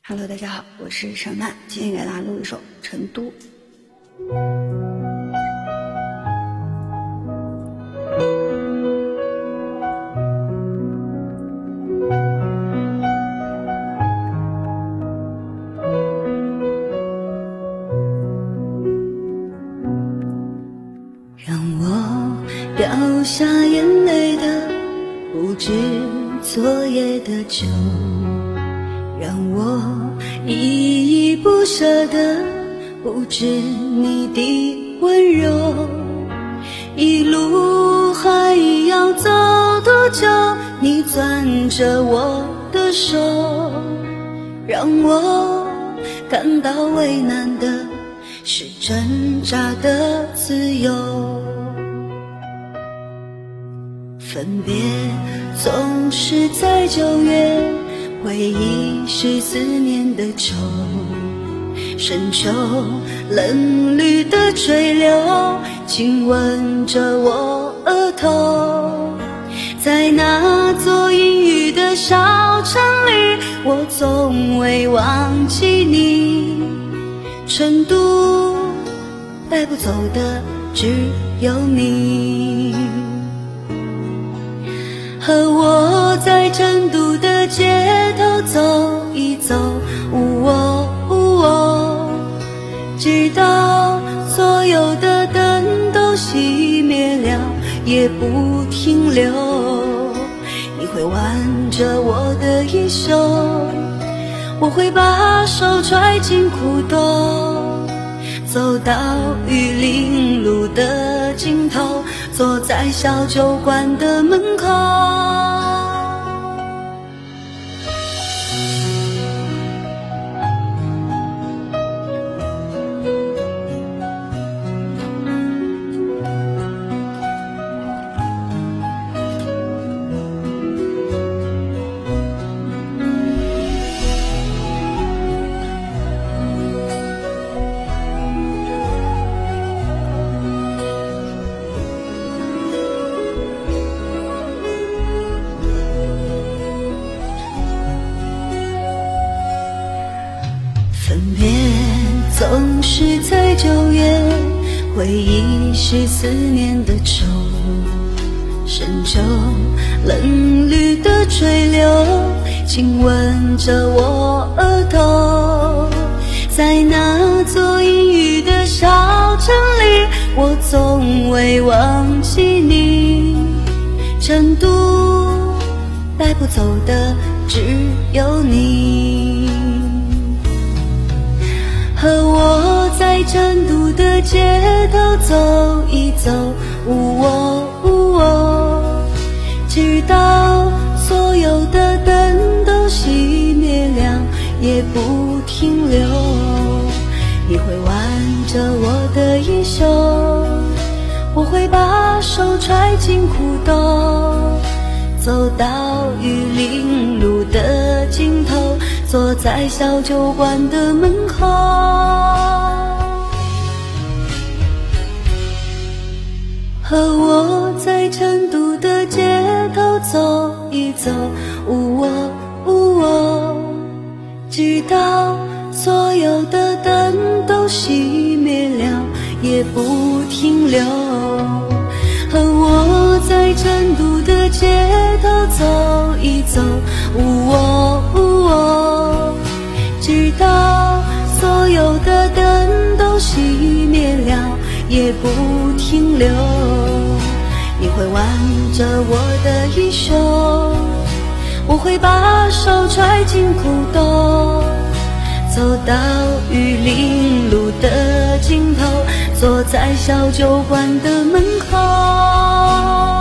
Hello， 大家好，我是沈曼，今天给大家录一首《成都》。让我掉下眼泪的不止昨夜的酒，让我依依不舍的不止你的温柔，一路还要走多久？你攥着我的手，让我感到为难的是挣扎的自由。分别总是在9月，回忆是思念的愁，深秋冷绿的垂柳亲吻着我额头，在那座阴雨的小城里，我从未忘记你。成都带不走的只有你，和我在成都的街头走一走，直到所有的灯都熄灭了也不停留。你会挽着我的衣袖，我会把手揣进裤兜，走到玉林路的尽头，坐在小酒馆的门口。分别总是在9月，回忆是思念的愁，深秋冷绿的垂柳亲吻着我额头，在那座阴雨的小城里，我从未忘记你。成都带不走的只有你，和我在成都的街头走一走，直到所有的灯都熄灭了也不停留。你会挽着我的衣袖，我会把手揣进裤兜，走到玉林路的尽头，坐在小酒馆的门口。和我在成都的街头走一走，直到所有的灯都熄灭了也不停留。和我在成都的街头走一走，直到所有的灯都熄灭了也不停留。你会挽着我的衣袖，我会把手揣进裤兜，走到玉林路的尽头，坐在小酒馆的门口。